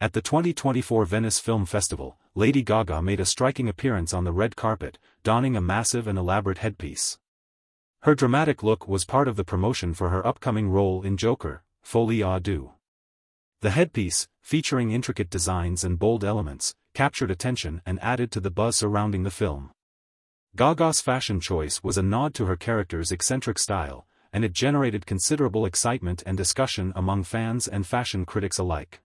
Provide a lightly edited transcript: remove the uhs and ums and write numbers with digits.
At the 2024 Venice Film Festival, Lady Gaga made a striking appearance on the red carpet, donning a massive and elaborate headpiece. Her dramatic look was part of the promotion for her upcoming role in Joker, Folie à Deux. The headpiece, featuring intricate designs and bold elements, captured attention and added to the buzz surrounding the film. Gaga's fashion choice was a nod to her character's eccentric style, and it generated considerable excitement and discussion among fans and fashion critics alike.